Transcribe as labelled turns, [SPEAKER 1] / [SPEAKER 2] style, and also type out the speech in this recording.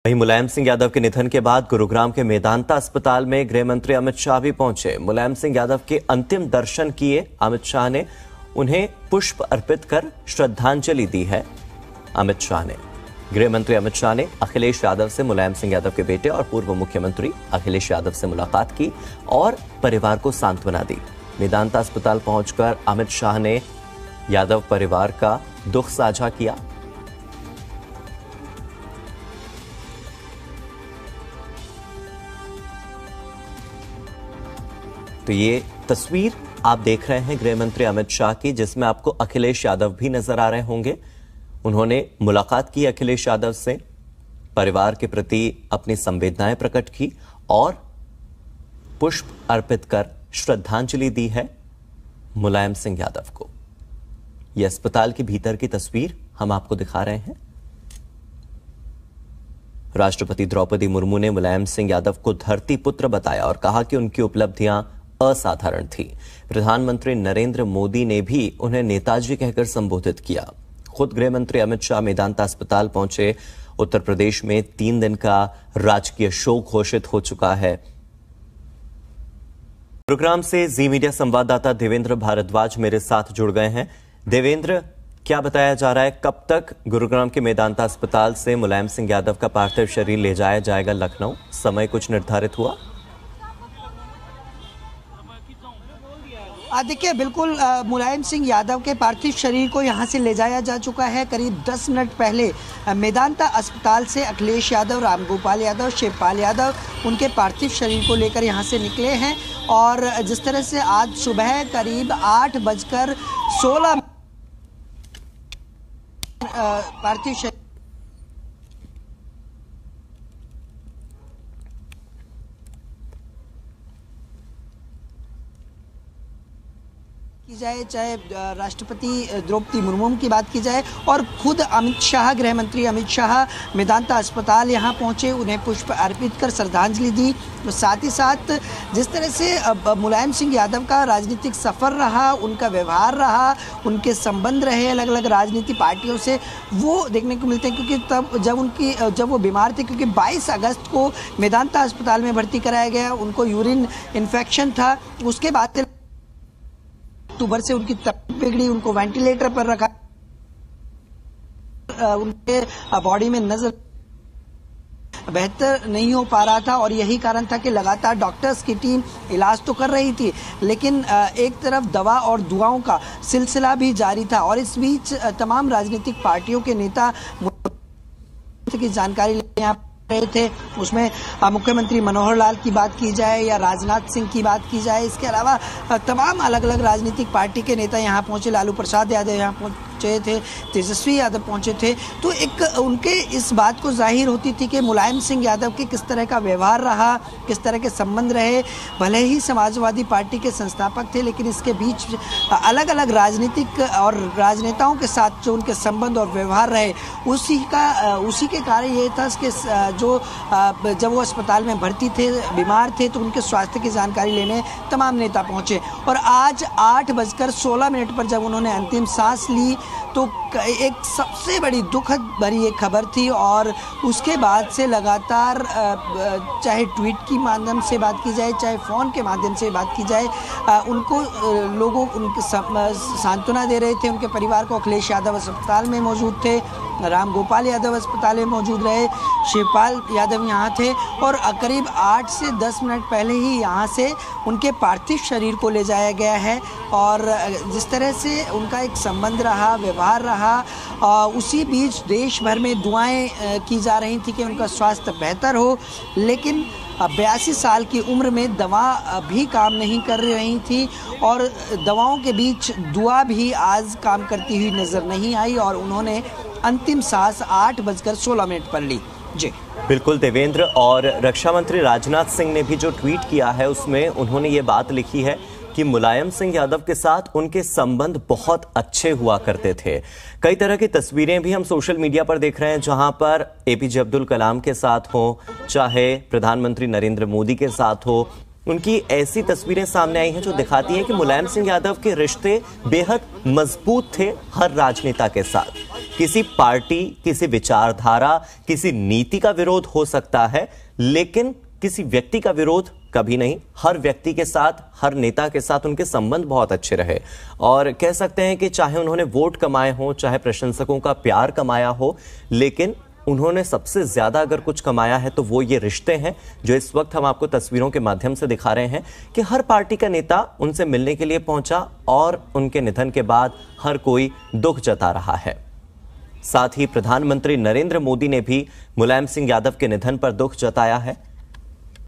[SPEAKER 1] वहीं मुलायम सिंह यादव के निधन के बाद गुरुग्राम के मेदांता अस्पताल में गृह मंत्री अमित शाह भी पहुंचे। मुलायम सिंह यादव के अंतिम दर्शन किए अमित शाह ने, उन्हें पुष्प अर्पित कर श्रद्धांजलि दी है। अमित शाह ने गृह मंत्री अमित शाह ने अखिलेश यादव से मुलायम सिंह यादव के बेटे और पूर्व मुख्यमंत्री अखिलेश यादव से मुलाकात की और परिवार को सांत्वना दी। मेदांता अस्पताल पहुंचकर अमित शाह ने यादव परिवार का दुख साझा किया। तो ये तस्वीर आप देख रहे हैं गृह मंत्री अमित शाह की, जिसमें आपको अखिलेश यादव भी नजर आ रहे होंगे। उन्होंने मुलाकात की अखिलेश यादव से, परिवार के प्रति अपनी संवेदनाएं प्रकट की और पुष्प अर्पित कर श्रद्धांजलि दी है मुलायम सिंह यादव को। यह अस्पताल के भीतर की तस्वीर हम आपको दिखा रहे हैं। राष्ट्रपति द्रौपदी मुर्मू ने मुलायम सिंह यादव को धरती पुत्र बताया और कहा कि उनकी उपलब्धियां असाधारण थी। प्रधानमंत्री नरेंद्र मोदी ने भी उन्हें नेताजी कहकर संबोधित किया। खुद गृह मंत्री अमित शाह मेदांता अस्पताल पहुंचे। उत्तर प्रदेश में 3 दिन का राजकीय शोक घोषित हो चुका है। गुरुग्राम से जी मीडिया संवाददाता देवेंद्र भारद्वाज मेरे साथ जुड़ गए हैं। देवेंद्र, क्या बताया जा रहा है, कब तक गुरुग्राम के मेदांता अस्पताल से मुलायम सिंह यादव का पार्थिव शरीर ले जाया जाएगा लखनऊ? समय कुछ निर्धारित हुआ?
[SPEAKER 2] देखिए, बिल्कुल मुलायम सिंह यादव के पार्थिव शरीर को यहां से ले जाया जा चुका है। करीब 10 मिनट पहले मेदांता अस्पताल से अखिलेश यादव, रामगोपाल यादव, शिवपाल यादव उनके पार्थिव शरीर को लेकर यहां से निकले हैं। और जिस तरह से आज सुबह करीब 8:16 पार्थिव शरीर की जाए, चाहे राष्ट्रपति द्रौपदी मुर्मू की बात की जाए और खुद अमित शाह, गृह मंत्री अमित शाह मेदांता अस्पताल यहां पहुंचे, उन्हें पुष्प अर्पित कर श्रद्धांजलि दी। तो साथ ही साथ जिस तरह से मुलायम सिंह यादव का राजनीतिक सफ़र रहा, उनका व्यवहार रहा, उनके संबंध रहे अलग अलग राजनीतिक पार्टियों से, वो देखने को मिलते हैं। क्योंकि तब जब वो बीमार थे, क्योंकि 22 अगस्त को मेदांता अस्पताल में भर्ती कराया गया, उनको यूरिन इन्फेक्शन था। उसके बाद अक्टूबर से उनकी तबीयत बिगड़ी, उनको वेंटिलेटर पर रखा, उनके बॉडी में नजर बेहतर नहीं हो पा रहा था और यही कारण था कि लगातार डॉक्टर्स की टीम इलाज तो कर रही थी, लेकिन एक तरफ दवा और दुआओं का सिलसिला भी जारी था। और इस बीच तमाम राजनीतिक पार्टियों के नेता की जानकारी लेने यहाँ रहे थे। उसमें मुख्यमंत्री मनोहर लाल की बात की जाए या राजनाथ सिंह की बात की जाए, इसके अलावा तमाम अलग अलग राजनीतिक पार्टी के नेता यहाँ पहुंचे। लालू प्रसाद यादव यहाँ पहुंचे थे, तेजस्वी यादव पहुंचे थे। तो एक उनके इस बात को जाहिर होती थी कि मुलायम सिंह यादव के किस तरह का व्यवहार रहा, किस तरह के संबंध रहे। भले ही समाजवादी पार्टी के संस्थापक थे, लेकिन इसके बीच अलग अलग राजनीतिक और राजनेताओं के साथ जो उनके संबंध और व्यवहार रहे, उसी के कारण ये था कि जब वो अस्पताल में भर्ती थे, बीमार थे, तो उनके स्वास्थ्य की जानकारी लेने तमाम नेता पहुंचे। और आज 8:16 पर जब उन्होंने अंतिम सांस ली, तो एक सबसे बड़ी दुखद भरी एक खबर थी। और उसके बाद से लगातार चाहे ट्वीट के माध्यम से बात की जाए, चाहे फ़ोन के माध्यम से बात की जाए, उनको लोगों उनके सांत्वना दे रहे थे। उनके परिवार को अखिलेश यादव अस्पताल में मौजूद थे, रामगोपाल यादव अस्पताल में मौजूद रहे, शिवपाल यादव यहाँ थे। और करीब 8 से 10 मिनट पहले ही यहाँ से उनके पार्थिव शरीर को ले जाया गया है। और जिस तरह से उनका एक संबंध रहा, व्यवहार रहा, उसी बीच देश भर में दुआएं की जा रही थी कि उनका स्वास्थ्य बेहतर हो। लेकिन 82 साल की उम्र में दवा भी काम नहीं कर रही थी और दवाओं के बीच दुआ भी आज काम करती हुई नज़र नहीं आई और उन्होंने अंतिम सांस 8:16 पर ली। जी
[SPEAKER 1] बिल्कुल देवेंद्र, और रक्षा मंत्री राजनाथ सिंह ने भी जो ट्वीट किया है उसमें उन्होंने ये बात लिखी है कि मुलायम सिंह यादव के साथ उनके संबंध बहुत अच्छे हुआ करते थे। कई तरह की तस्वीरें भी हम सोशल मीडिया पर देख रहे हैं, जहां पर एपीजे अब्दुल कलाम के साथ हो, चाहे प्रधानमंत्री नरेंद्र मोदी के साथ हो, उनकी ऐसी तस्वीरें सामने आई हैं जो दिखाती हैं कि मुलायम सिंह यादव के रिश्ते बेहद मजबूत थे हर राजनेता के साथ। किसी पार्टी, किसी विचारधारा, किसी नीति का विरोध हो सकता है, लेकिन किसी व्यक्ति का विरोध कभी नहीं। हर व्यक्ति के साथ, हर नेता के साथ उनके संबंध बहुत अच्छे रहे और कह सकते हैं कि चाहे उन्होंने वोट कमाए हो, चाहे प्रशंसकों का प्यार कमाया हो, लेकिन उन्होंने सबसे ज्यादा अगर कुछ कमाया है तो वो ये रिश्ते हैं जो इस वक्त हम आपको तस्वीरों के माध्यम से दिखा रहे हैं कि हर पार्टी का नेता उनसे मिलने के लिए पहुंचा और उनके निधन के बाद हर कोई दुख जता रहा है। साथ ही प्रधानमंत्री नरेंद्र मोदी ने भी मुलायम सिंह यादव के निधन पर दुख जताया है।